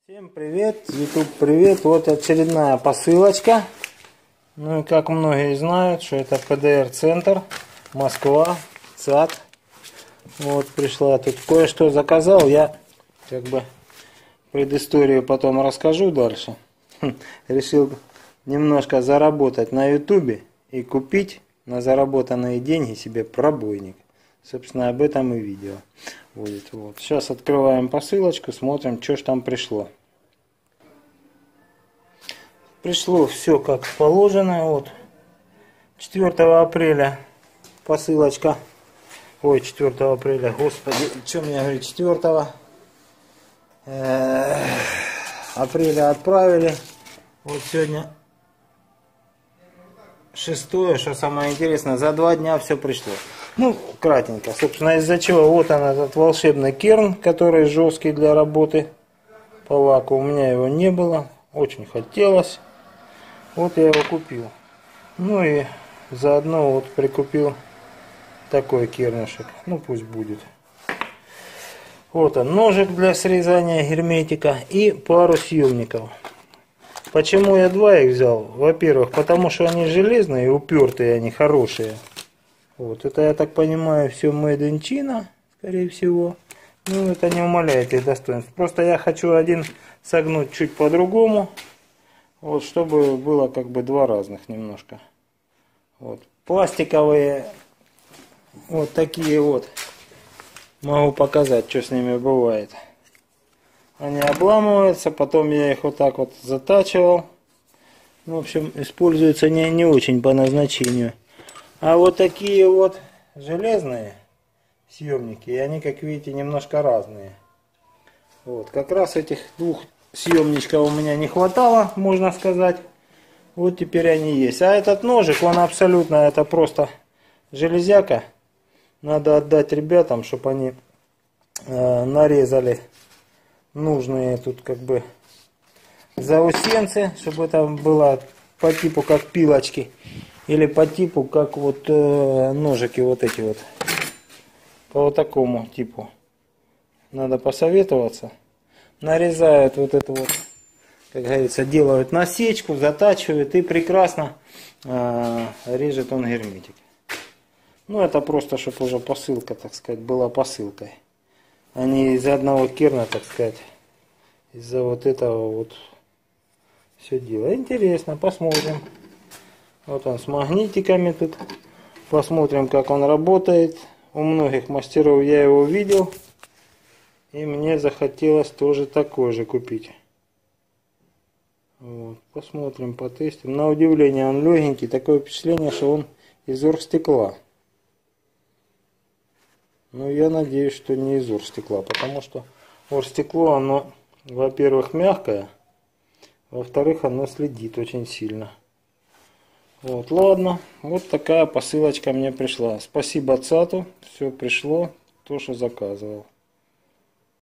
Всем привет, YouTube привет, вот очередная посылочка. Ну и как многие знают, что это ПДР центр, Москва, ЦАТ. Вот пришла тут, кое-что заказал, я как бы предысторию потом расскажу дальше. Решил немножко заработать на YouTube и купить на заработанные деньги себе пробойник. Собственно, об этом и видео будет. Вот. Сейчас открываем посылочку, смотрим, что ж там пришло. Пришло все как положено. Вот. 4 апреля посылочка. Ой, 4 апреля, господи, что мне говорит, 4 апреля отправили. Вот сегодня 6, что самое интересное, за 2 дня все пришло. Ну, кратенько, собственно, из-за чего вот он, этот волшебный керн, который жесткий для работы по лаку. У меня его не было, очень хотелось. Вот я его купил. Ну и заодно вот прикупил такой кернышек. Ну, пусть будет. Вот он, ножик для срезания герметика и пару съемников. Почему я 2 их взял? Во-первых, потому что они железные и упертые, они хорошие. Вот, это, я так понимаю, все made in China, скорее всего. Ну, это не умаляет их достоинств. Просто я хочу один согнуть чуть по-другому. Вот, чтобы было как бы 2 разных немножко. Вот, пластиковые, вот такие вот. Могу показать, что с ними бывает. Они обламываются, потом я их вот так вот затачивал. В общем, используются не очень по назначению. А вот такие вот железные съемники, и они, как видите, немножко разные. Вот, как раз этих 2 съемничков у меня не хватало, можно сказать. Вот теперь они есть. А этот ножик, он абсолютно, это просто железяка. Надо отдать ребятам, чтобы они нарезали нужные тут как бы заусенцы, чтобы это было по типу как пилочки. Или по типу, как вот ножики вот эти вот. По вот такому типу. Надо посоветоваться. Нарезают вот это вот, как говорится, делают насечку, затачивают и прекрасно режет он герметик. Ну, это просто, чтобы уже посылка, так сказать, была посылкой. А не из-за одного керна, так сказать. Из-за вот этого вот все дело. Интересно, посмотрим. Вот он с магнитиками тут. Посмотрим, как он работает. У многих мастеров я его видел. И мне захотелось тоже такой же купить. Вот. Посмотрим, потестим. На удивление он легенький. Такое впечатление, что он из оргстекла. Но я надеюсь, что не из оргстекла. Потому что оргстекло, оно, во-первых, мягкое. Во-вторых, оно следит очень сильно. Вот, ладно, вот такая посылочка мне пришла. Спасибо ЦАТу, все пришло, то, что заказывал.